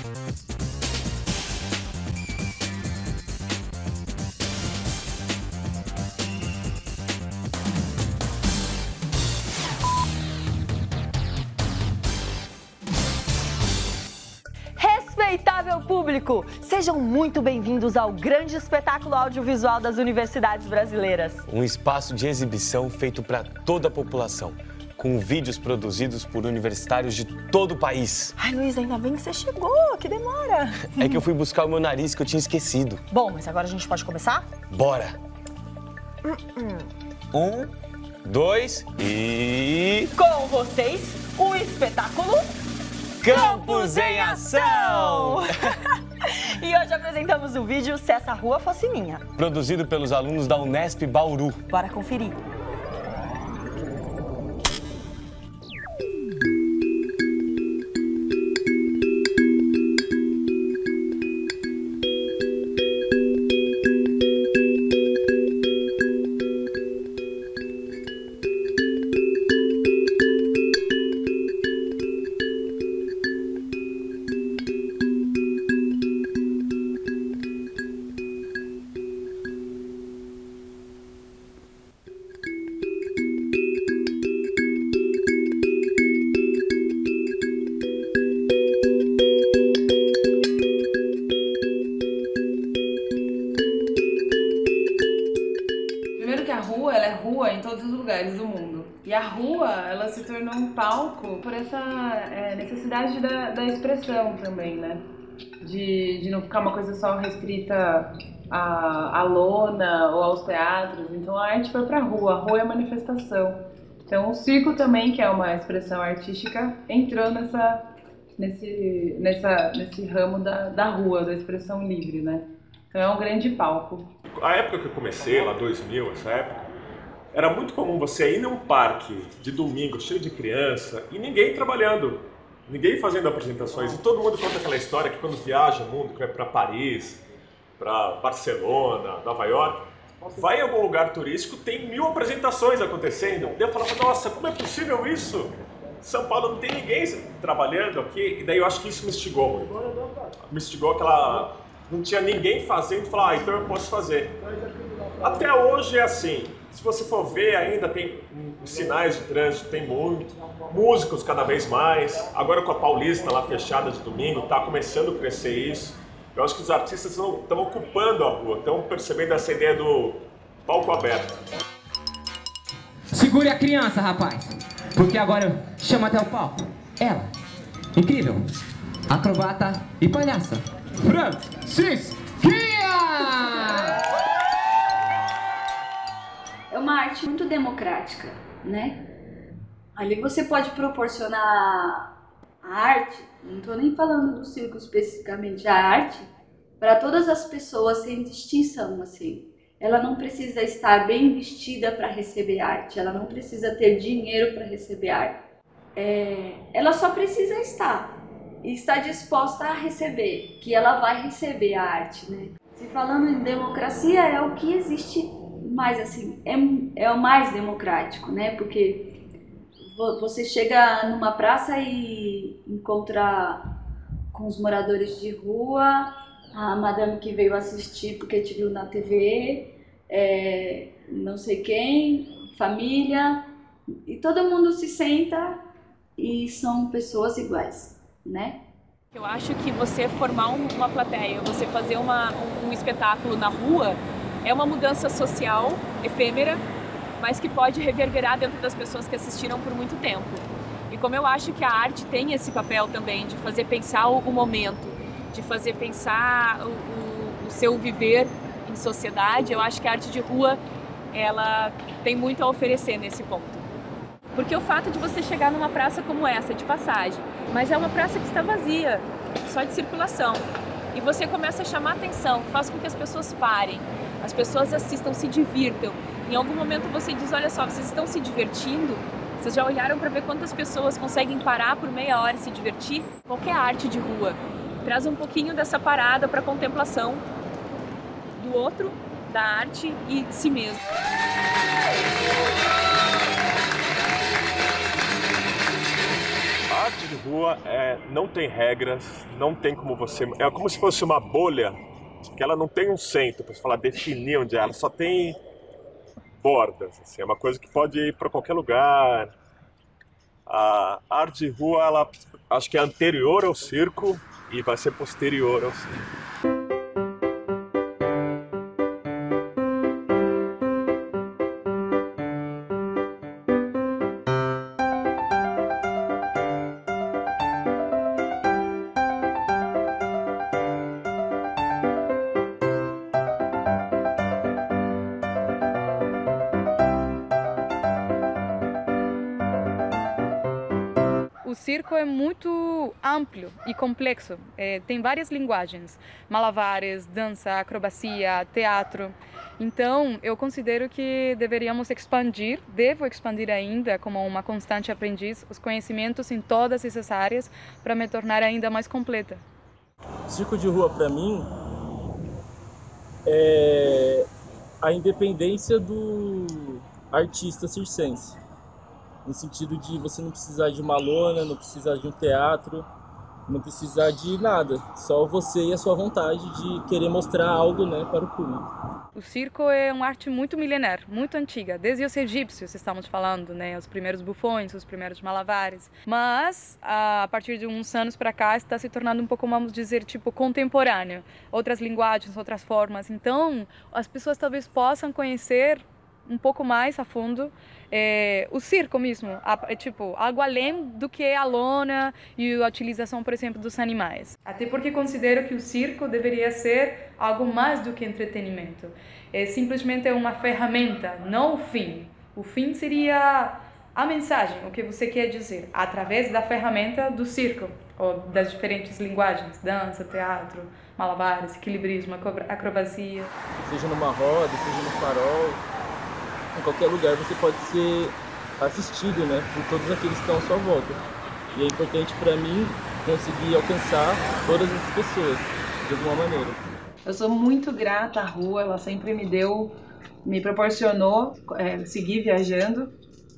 Respeitável público, sejam muito bem-vindos ao grande espetáculo audiovisual das universidades brasileiras. Um espaço de exibição feito para toda a população, com vídeos produzidos por universitários de todo o país. Ai, Luiz, ainda bem que você chegou, que demora. É que eu fui buscar o meu nariz que eu tinha esquecido. Bom, mas agora a gente pode começar? Bora! 1, 2 e... Com vocês, o espetáculo... Campus em Ação! E hoje apresentamos o vídeo Se Essa Rua Fosse Minha. Produzido pelos alunos da Unesp Bauru. Bora conferir. Em todos os lugares do mundo. E a rua, ela se tornou um palco por essa necessidade da expressão também, né? De não ficar uma coisa só restrita à lona ou aos teatros. Então a arte foi pra rua, a rua é manifestação. Então o circo também, que é uma expressão artística, entrou nesse ramo da rua, da expressão livre, né? Então é um grande palco. A época que eu comecei, lá 2000, essa época, era muito comum você ir num parque de domingo cheio de criança e ninguém trabalhando, ninguém fazendo apresentações. E todo mundo conta aquela história que quando viaja o mundo, que vai para Paris, para Barcelona, Nova York, vai em algum lugar turístico, tem 1000 apresentações acontecendo. Daí eu falava, nossa, como é possível isso? São Paulo não tem ninguém trabalhando aqui. E daí eu acho que isso me instigou muito. Me instigou aquela... Não tinha ninguém fazendo e falar, então eu posso fazer. Até hoje é assim. Se você for ver, ainda tem sinais de trânsito, tem muito. Músicos cada vez mais. Agora com a Paulista lá fechada de domingo, está começando a crescer isso. Eu acho que os artistas estão ocupando a rua, estão percebendo essa ideia do palco aberto. Segure a criança, rapaz, porque agora eu chamo até o palco. Ela, incrível, acrobata e palhaça, Francisquinha! É uma arte muito democrática, né? Ali você pode proporcionar a arte, não estou nem falando do circo especificamente, a arte, para todas as pessoas sem distinção, assim. Ela não precisa estar bem vestida para receber arte, ela não precisa ter dinheiro para receber arte. Ela só precisa estar e estar disposta a receber, que ela vai receber a arte, né? Se falando em democracia, é o que existe mais, assim, é o mais democrático, né? Porque você chega numa praça e encontra com os moradores de rua, a madame que veio assistir porque te viu na TV, não sei quem, família, e todo mundo se senta e são pessoas iguais, né? Eu acho que você formar uma plateia, você fazer um espetáculo na rua, é uma mudança social efêmera, mas que pode reverberar dentro das pessoas que assistiram por muito tempo. E como eu acho que a arte tem esse papel também de fazer pensar o momento, de fazer pensar o seu viver em sociedade, eu acho que a arte de rua, ela tem muito a oferecer nesse ponto. Porque o fato de você chegar numa praça como essa, de passagem, mas é uma praça que está vazia, só de circulação, e você começa a chamar atenção, faz com que as pessoas parem, as pessoas assistam, se divirtam. Em algum momento você diz, olha só, vocês estão se divertindo? Vocês já olharam para ver quantas pessoas conseguem parar por meia hora e se divertir? Qualquer arte de rua traz um pouquinho dessa parada para a contemplação do outro, da arte e de si mesmo. arte de rua não tem regras, não tem como você... É como se fosse uma bolha, que ela não tem um centro para falar, definir onde é, ela só tem bordas. Assim, é uma coisa que pode ir para qualquer lugar. A arte de rua, ela acho que é anterior ao circo e vai ser posterior ao circo. O circo é muito amplo e complexo, tem várias linguagens, malabares, dança, acrobacia, teatro. Então, eu considero que deveríamos devo expandir ainda, como uma constante aprendiz, os conhecimentos em todas essas áreas para me tornar ainda mais completa. Circo de rua, para mim, é a independência do artista circense. No sentido de você não precisar de uma lona, não precisar de um teatro, não precisar de nada. Só você e a sua vontade de querer mostrar algo, né, para o público. O circo é uma arte muito milenar, muito antiga, desde os egípcios estamos falando, né, os primeiros bufões, os primeiros malabares. Mas a partir de uns anos para cá está se tornando um pouco, vamos dizer, tipo contemporâneo, outras linguagens, outras formas. Então, as pessoas talvez possam conhecer um pouco mais a fundo o circo mesmo, tipo, algo além do que a lona e a utilização, por exemplo, dos animais. Até porque considero que o circo deveria ser algo mais do que entretenimento. É simplesmente uma ferramenta, não o fim. O fim seria a mensagem, o que você quer dizer, através da ferramenta do circo, ou das diferentes linguagens, dança, teatro, malabares, equilibrismo, acrobacia. Seja numa roda, seja no farol, em qualquer lugar você pode ser assistido, né, por todos aqueles que estão à sua volta. E é importante para mim conseguir alcançar todas essas pessoas, de alguma maneira. Eu sou muito grata à rua, ela sempre me proporcionou seguir viajando,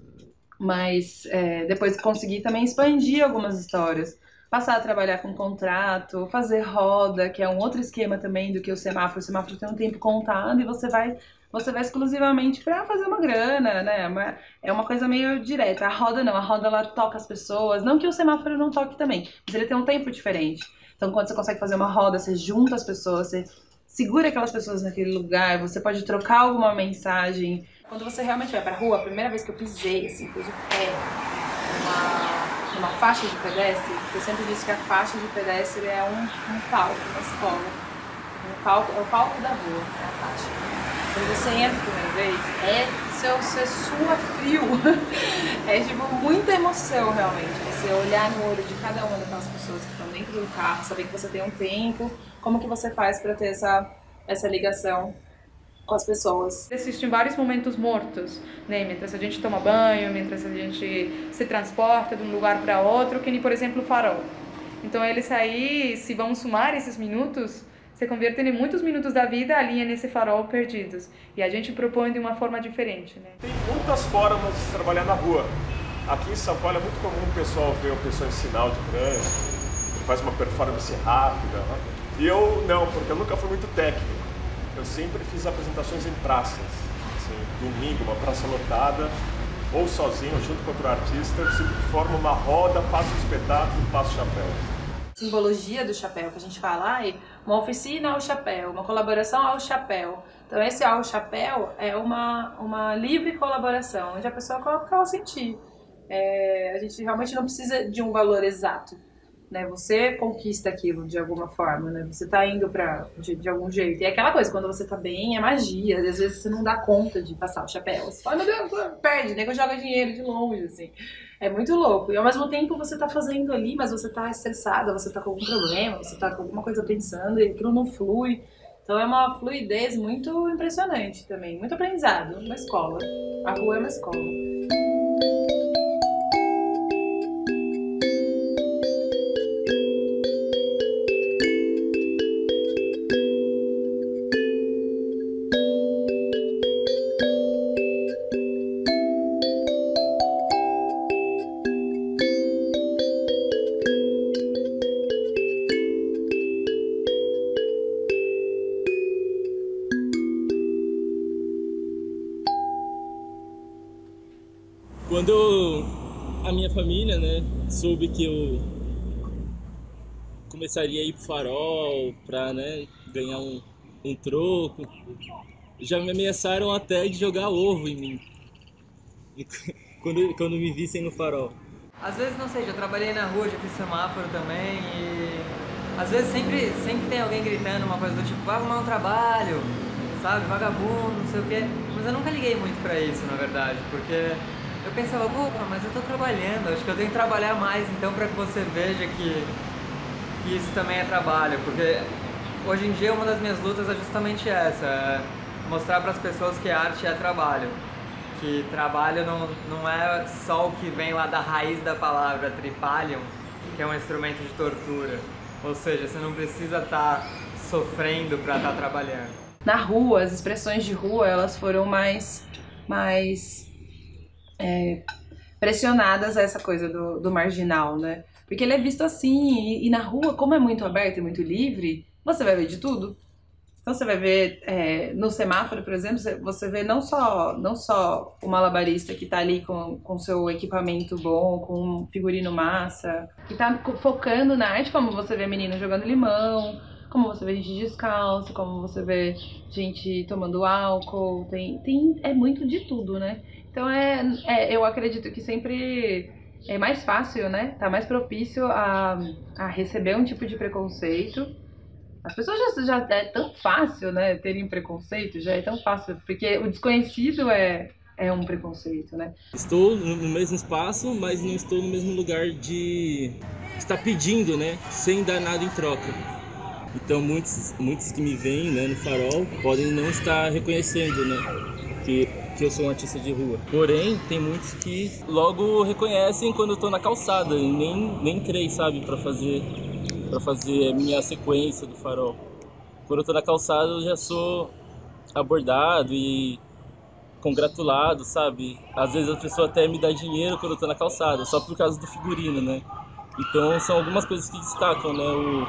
mas depois consegui também expandir algumas histórias. Passar a trabalhar com contrato, fazer roda, que é um outro esquema também do que o semáforo. O semáforo tem um tempo contado e você vai exclusivamente para fazer uma grana, né? É uma coisa meio direta. A roda não, a roda ela toca as pessoas. Não que o semáforo não toque também, mas ele tem um tempo diferente. Então, quando você consegue fazer uma roda, você junta as pessoas, você segura aquelas pessoas naquele lugar, você pode trocar alguma mensagem. Quando você realmente vai pra rua, a primeira vez que eu pisei, assim, pus o pé numa faixa de pedestre, eu sempre disse que a faixa de pedestre é um palco na escola. É o palco da rua, é a faixa. Quando você entra a primeira vez, você sua frio. É tipo muita emoção realmente. Você olhar no olho de cada uma daquelas pessoas que estão dentro do carro, saber que você tem um tempo, como que você faz para ter essa ligação com as pessoas. Existem vários momentos mortos, né? Mientras a gente toma banho, mientras a gente se transporta de um lugar para outro, que nem, por exemplo, o farol. Então eles aí, se vão somar esses minutos, se convertem em muitos minutos da vida ali nesse farol perdidos. E a gente propõe de uma forma diferente, né? Tem muitas formas de trabalhar na rua. Aqui em São Paulo é muito comum o pessoal ver uma pessoa em sinal de trânsito, ele faz uma performance rápida. Né? E eu não, porque eu nunca fui muito técnico. Eu sempre fiz apresentações em praças. Assim, domingo, uma praça lotada, ou sozinho, junto com outro artista, eu sempre formo uma roda, faço um espetáculo e passo chapéu. Simbologia do chapéu, que a gente fala, uma oficina ao chapéu, uma colaboração ao chapéu. Então esse ao chapéu é uma livre colaboração, onde a pessoa coloca o que ela sentir. A gente realmente não precisa de um valor exato, né? Você conquista aquilo de alguma forma, né? Você tá indo de algum jeito. E é aquela coisa, quando você tá bem, é magia. Às vezes você não dá conta de passar o chapéu. Você fala, meu Deus, perde, nego joga dinheiro de longe, assim. É muito louco. E ao mesmo tempo você tá fazendo ali, mas você tá estressada, você tá com algum problema, você tá com alguma coisa pensando e aquilo não flui. Então é uma fluidez muito impressionante também. Muito aprendizado, uma escola. A rua é uma escola. Quando a minha família, né, soube que eu começaria a ir pro farol pra, né, ganhar um troco, já me ameaçaram até de jogar ovo em mim, quando me vissem no farol. Às vezes, não sei, já trabalhei na rua, já fiz semáforo também e às vezes sempre tem alguém gritando uma coisa do tipo, vai arrumar um trabalho, sabe, vagabundo, não sei o quê. Mas eu nunca liguei muito pra isso, na verdade, porque eu pensava, opa, mas eu tô trabalhando, acho que eu tenho que trabalhar mais, então, pra que você veja que isso também é trabalho, porque hoje em dia uma das minhas lutas é justamente essa, é mostrar para as pessoas que arte é trabalho, que trabalho não é só o que vem lá da raiz da palavra tripalium, que é um instrumento de tortura, ou seja, você não precisa estar sofrendo para estar trabalhando. Na rua, as expressões de rua, elas foram mais pressionadas a essa coisa do marginal, né? Porque ele é visto assim, e na rua, como é muito aberto e muito livre, você vai ver de tudo. Então você vai ver, no semáforo, por exemplo, você vê não só o malabarista que tá ali com seu equipamento bom, com um figurino massa, que tá focando na arte, como você vê menino jogando limão, como você vê gente descalço, como você vê gente tomando álcool, é muito de tudo, né? Então eu acredito que sempre é mais fácil, né? Tá mais propício a receber um tipo de preconceito. As pessoas já é tão fácil, né? Terem preconceito, já é tão fácil, porque o desconhecido é um preconceito, né? Estou no mesmo espaço, mas não estou no mesmo lugar de estar pedindo, né? Sem dar nada em troca. Então muitos que me veem, né, no farol podem não estar reconhecendo, né? Que eu sou um artista de rua. Porém, tem muitos que logo reconhecem quando eu tô na calçada e nem entrei, sabe, pra fazer a minha sequência do farol. Quando eu tô na calçada, eu já sou abordado e congratulado, sabe? Às vezes a pessoa até me dá dinheiro quando eu tô na calçada, só por causa do figurino, né? Então são algumas coisas que destacam, né?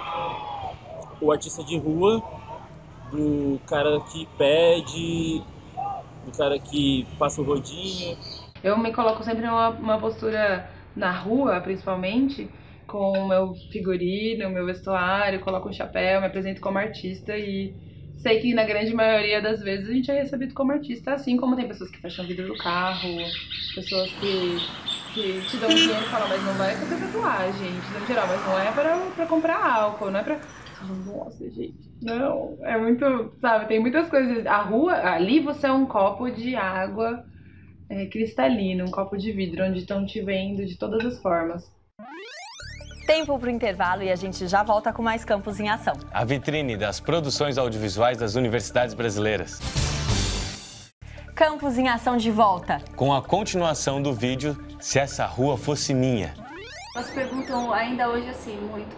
O artista de rua, do cara que pede, do cara que passa o rodinho. Eu me coloco sempre numa postura na rua, principalmente, com o meu figurino, o meu vestuário, coloco um chapéu, me apresento como artista e sei que na grande maioria das vezes a gente é recebido como artista, assim como tem pessoas que fecham o vidro do carro, pessoas que te dão dinheiro e falam, mas não vai fazer tatuagem, te dão geral, mas não é pra comprar álcool, não é pra... Nossa, gente, não, é muito, sabe, tem muitas coisas. A rua, ali você é um copo de água cristalina, um copo de vidro, onde estão te vendo de todas as formas. Tempo para o intervalo e a gente já volta com mais Campus em Ação. A vitrine das produções audiovisuais das universidades brasileiras. Campus em Ação de volta. Com a continuação do vídeo Se Essa Rua Fosse Minha. Elas perguntam ainda hoje assim, muito,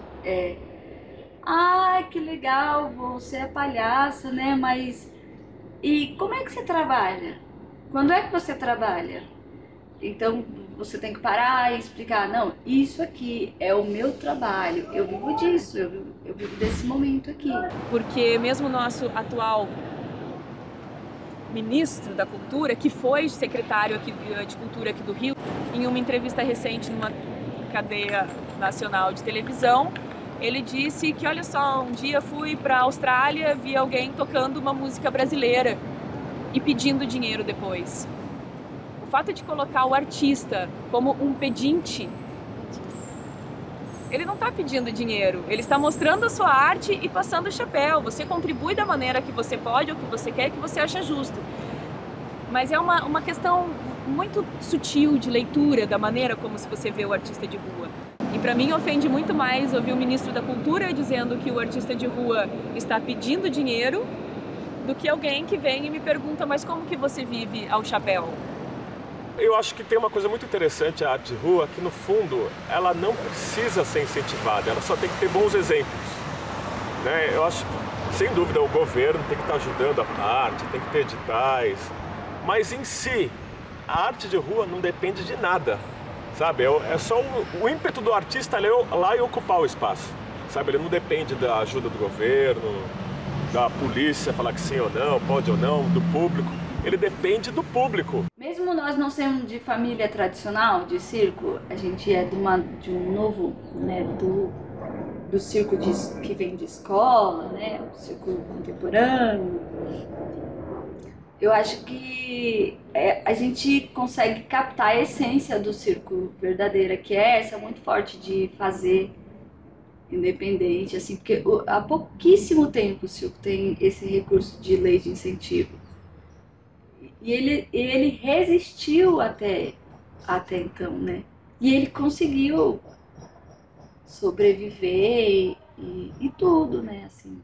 que legal, você é palhaça, né? Mas e como é que você trabalha? Quando é que você trabalha? Então você tem que parar e explicar, não, isso aqui é o meu trabalho, eu vivo disso, eu vivo desse momento aqui. Porque mesmo o nosso atual ministro da Cultura, que foi secretário aqui de Cultura aqui do Rio, em uma entrevista recente numa cadeia nacional de televisão, ele disse que, olha só, um dia fui para a Austrália, vi alguém tocando uma música brasileira e pedindo dinheiro depois. O fato de colocar o artista como um pedinte, ele não está pedindo dinheiro, ele está mostrando a sua arte e passando o chapéu. Você contribui da maneira que você pode, ou que você quer, que você acha justo. Mas é uma questão muito sutil de leitura da maneira como se você vê o artista de rua. E para mim ofende muito mais ouvir o ministro da Cultura dizendo que o artista de rua está pedindo dinheiro do que alguém que vem e me pergunta, mas como que você vive ao chapéu? Eu acho que tem uma coisa muito interessante a arte de rua, que no fundo ela não precisa ser incentivada, ela só tem que ter bons exemplos, né? Eu acho que, sem dúvida, o governo tem que estar ajudando a arte, tem que ter editais, mas em si, a arte de rua não depende de nada, sabe? É só o ímpeto do artista lá e ocupar o espaço, sabe? Ele não depende da ajuda do governo, da polícia falar que sim ou não, pode ou não, do público. Ele depende do público. Mesmo mesmo nós não sendo de família tradicional de circo, a gente é de um novo, né, do circo que vem de escola, né, o circo contemporâneo. Eu acho que a gente consegue captar a essência do circo verdadeira, que é essa muito forte de fazer independente, assim, porque há pouquíssimo tempo o circo tem esse recurso de lei de incentivo. E ele resistiu até então, né? E ele conseguiu sobreviver e tudo, né? Assim.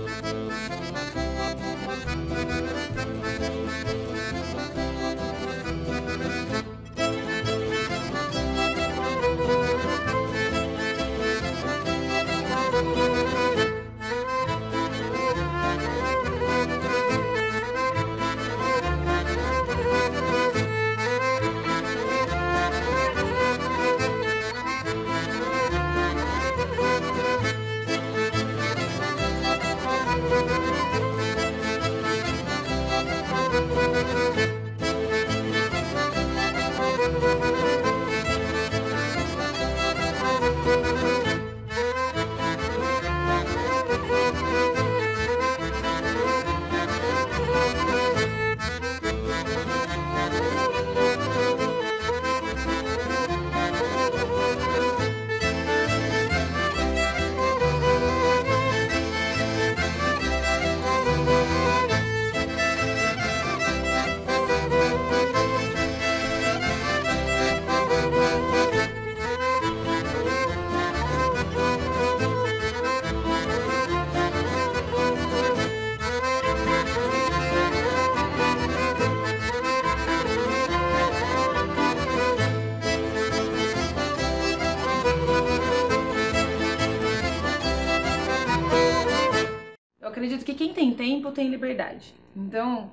Acredito que quem tem tempo tem liberdade. Então,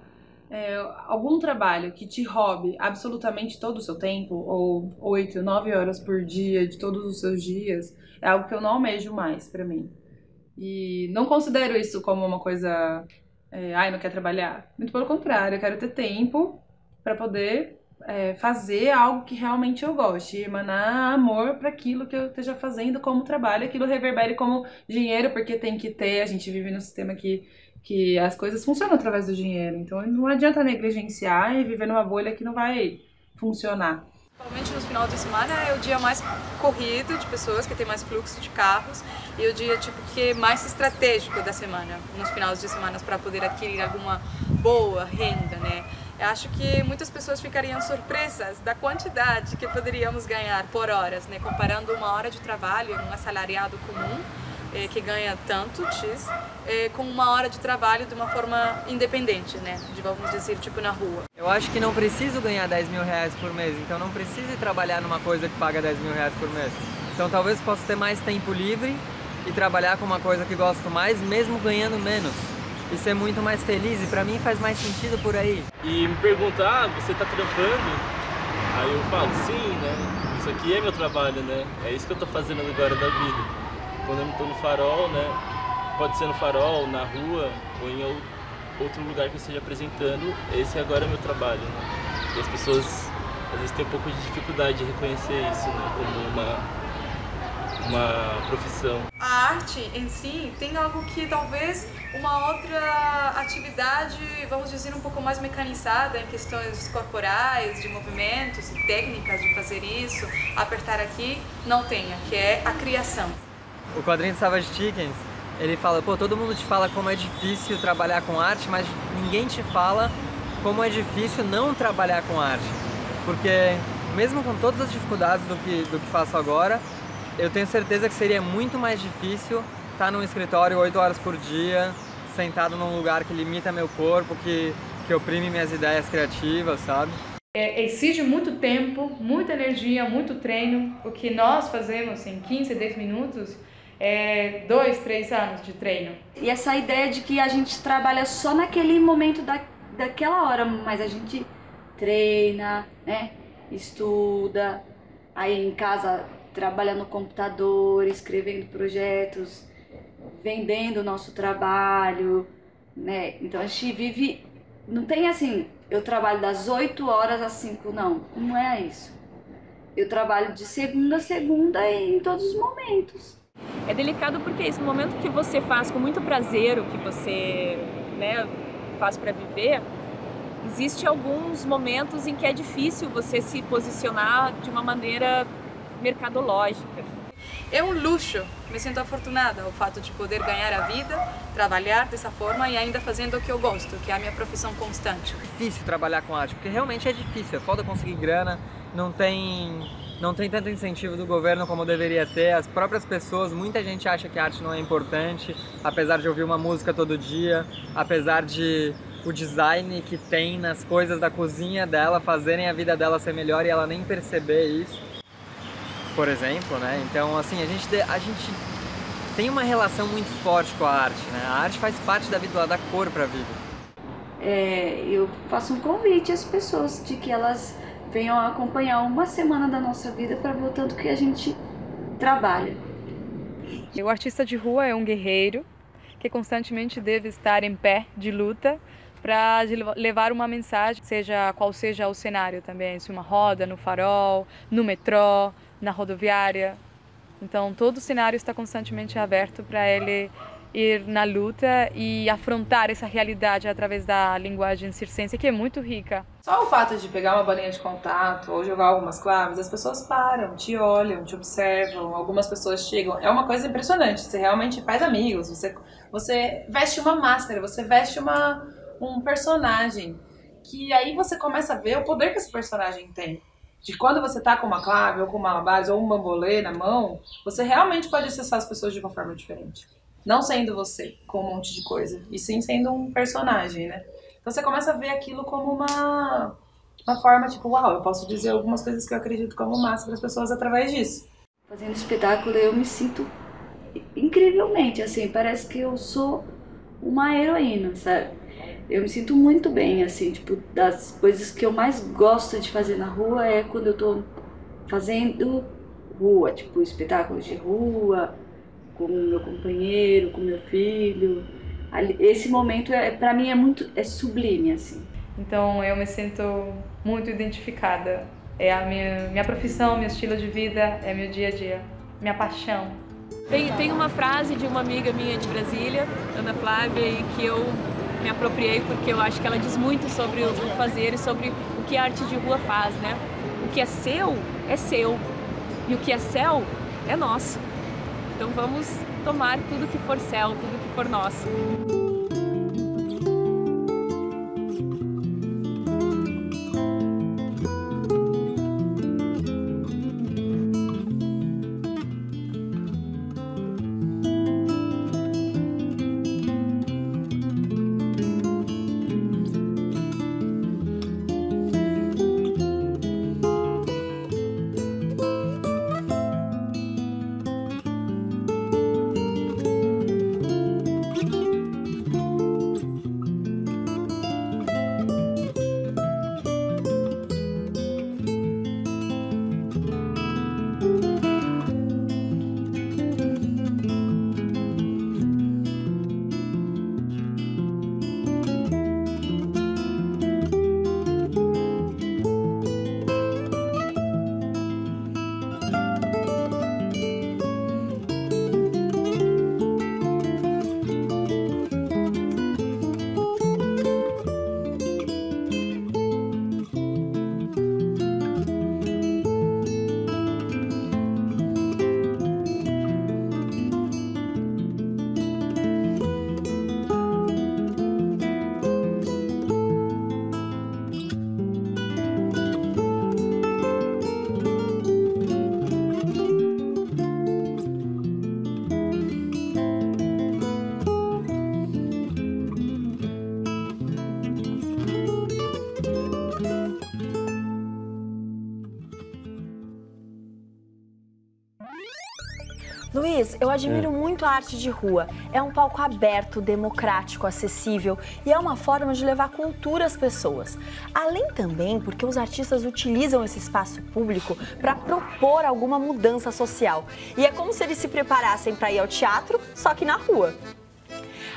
algum trabalho que te roube absolutamente todo o seu tempo, ou 8, 9 horas por dia, de todos os seus dias, é algo que eu não almejo mais pra mim. E não considero isso como uma coisa, não quero trabalhar. Muito pelo contrário, eu quero ter tempo pra poder fazer algo que realmente eu goste, emanar amor para aquilo que eu esteja fazendo como trabalho, aquilo reverbere como dinheiro, porque tem que ter, a gente vive num sistema que as coisas funcionam através do dinheiro, então não adianta negligenciar e viver numa bolha que não vai funcionar. Principalmente nos finais de semana é o dia mais corrido de pessoas, que tem mais fluxo de carros, e o dia que é mais estratégico da semana, nos finais de semana, para poder adquirir alguma boa renda, né? Eu acho que muitas pessoas ficariam surpresas da quantidade que poderíamos ganhar por horas, né? Comparando uma hora de trabalho, um assalariado comum, que ganha tanto X, com uma hora de trabalho de uma forma independente, né? Vamos dizer, tipo na rua. Eu acho que não preciso ganhar 10 mil reais por mês, então não preciso trabalhar numa coisa que paga 10 mil reais por mês. Então talvez possa ter mais tempo livre e trabalhar com uma coisa que gosto mais, mesmo ganhando menos. E ser muito mais feliz, e pra mim faz mais sentido por aí. E me perguntar, você tá trampando? Aí eu falo, sim, né? Isso aqui é meu trabalho, né? É isso que eu tô fazendo agora da vida. Quando eu não tô no farol, né? Pode ser no farol, na rua, ou em outro lugar que eu esteja apresentando, esse agora é meu trabalho, né? E as pessoas, às vezes, têm um pouco de dificuldade de reconhecer isso, né? Como uma profissão. A arte em si tem algo que talvez uma outra atividade, vamos dizer, um pouco mais mecanizada em questões corporais, de movimentos e técnicas de fazer isso, apertar aqui, não tenha, que é a criação. O quadrinho de Savage Chickens, ele fala, pô, todo mundo te fala como é difícil trabalhar com arte, mas ninguém te fala como é difícil não trabalhar com arte. Porque mesmo com todas as dificuldades do que faço agora, eu tenho certeza que seria muito mais difícil estar num escritório 8 horas por dia, sentado num lugar que limita meu corpo, que oprime minhas ideias criativas, sabe? Exige muito tempo, muita energia, muito treino. O que nós fazemos em 15, 10 minutos é 2, 3 anos de treino. E essa ideia de que a gente trabalha só naquele momento daquela hora, mas a gente treina, né? Estuda, aí em casa trabalha no computador, escrevendo projetos, vendendo o nosso trabalho, né? Então a gente vive, não tem assim, eu trabalho das 8 horas às 5, não é isso. Eu trabalho de segunda a segunda e em todos os momentos. É delicado porque isso, no momento que você faz com muito prazer o que você, né, faz para viver, existe alguns momentos em que é difícil você se posicionar de uma maneira mercadológica. É um luxo, me sinto afortunada o fato de poder ganhar a vida, trabalhar dessa forma e ainda fazendo o que eu gosto, que é a minha profissão constante. É difícil trabalhar com arte, porque realmente é difícil, é foda conseguir grana, não tem tanto incentivo do governo como deveria ter, as próprias pessoas, muita gente acha que a arte não é importante, apesar de ouvir uma música todo dia, apesar de o design que tem nas coisas da cozinha dela fazerem a vida dela ser melhor e ela nem perceber isso, por exemplo, né? Então, assim, a gente tem uma relação muito forte com a arte, né? A arte faz parte da vida, ela dá cor pra vida. Eu faço um convite às pessoas de que elas venham acompanhar uma semana da nossa vida para ver o tanto que a gente trabalha. O artista de rua é um guerreiro que constantemente deve estar em pé de luta para levar uma mensagem, seja qual seja o cenário também, se uma roda, no farol, no metrô, na rodoviária. Então todo o cenário está constantemente aberto para ele ir na luta e afrontar essa realidade através da linguagem circense, que é muito rica. Só o fato de pegar uma bolinha de contato ou jogar algumas claves, as pessoas param, te olham, te observam, algumas pessoas chegam. É uma coisa impressionante, você realmente faz amigos, você veste uma máscara, você veste um personagem, que aí você começa a ver o poder que esse personagem tem. De quando você tá com uma clave ou com uma base ou um bambolê na mão, você realmente pode acessar as pessoas de uma forma diferente. Não sendo você, com um monte de coisa, e sim sendo um personagem, né? Então você começa a ver aquilo como uma forma, tipo, uau, eu posso dizer algumas coisas que eu acredito como massa para as pessoas através disso. Fazendo espetáculo eu me sinto incrivelmente, assim, parece que eu sou uma heroína, sabe? Eu me sinto muito bem, assim, tipo, das coisas que eu mais gosto de fazer na rua é quando eu tô fazendo rua, tipo, espetáculos de rua, com o meu companheiro, com o meu filho. Esse momento, pra mim, é sublime, assim. Então eu me sinto muito identificada. É a minha profissão, meu estilo de vida, é meu dia a dia, minha paixão. Tem uma frase de uma amiga minha de Brasília, Ana Flávia, e que eu me apropriei porque eu acho que ela diz muito sobre o fazer e sobre o que a arte de rua faz, né? O que é seu, e o que é céu é nosso. Então vamos tomar tudo que for céu, tudo que for nosso. Luiz, eu admiro muito a arte de rua. É um palco aberto, democrático, acessível e é uma forma de levar cultura às pessoas. Além também porque os artistas utilizam esse espaço público para propor alguma mudança social. E é como se eles se preparassem para ir ao teatro, só que na rua.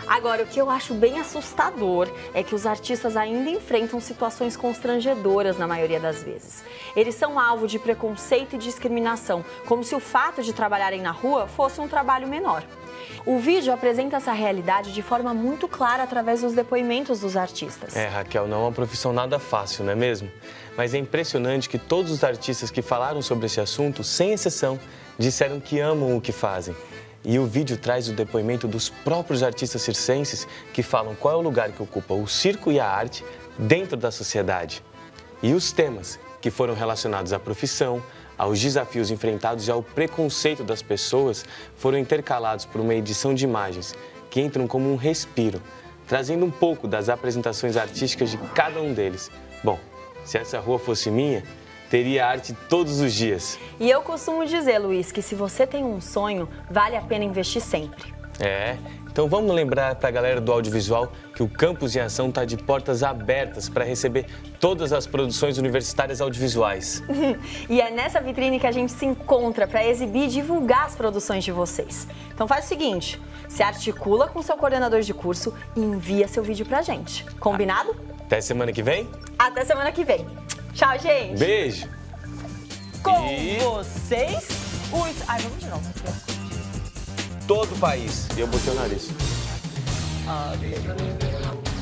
Agora, o que eu acho bem assustador é que os artistas ainda enfrentam situações constrangedoras na maioria das vezes. Eles são alvo de preconceito e discriminação, como se o fato de trabalharem na rua fosse um trabalho menor. O vídeo apresenta essa realidade de forma muito clara através dos depoimentos dos artistas. Raquel, não é uma profissão nada fácil, não é mesmo? Mas é impressionante que todos os artistas que falaram sobre esse assunto, sem exceção, disseram que amam o que fazem. E o vídeo traz o depoimento dos próprios artistas circenses que falam qual é o lugar que ocupa o circo e a arte dentro da sociedade. E os temas que foram relacionados à profissão, aos desafios enfrentados e ao preconceito das pessoas foram intercalados por uma edição de imagens que entram como um respiro, trazendo um pouco das apresentações artísticas de cada um deles. Bom, se essa rua fosse minha, teria arte todos os dias. E eu costumo dizer, Luiz, que se você tem um sonho, vale a pena investir sempre. Então vamos lembrar para a galera do audiovisual que o Campus em Ação está de portas abertas para receber todas as produções universitárias audiovisuais. E é nessa vitrine que a gente se encontra para exibir e divulgar as produções de vocês. Então faz o seguinte, se articula com seu coordenador de curso e envia seu vídeo pra gente. Combinado? Até semana que vem? Até semana que vem. Tchau, gente. Beijo. Com vocês, os... Ai, vamos de novo. Todo o país. E eu botei o nariz. Ah, beleza.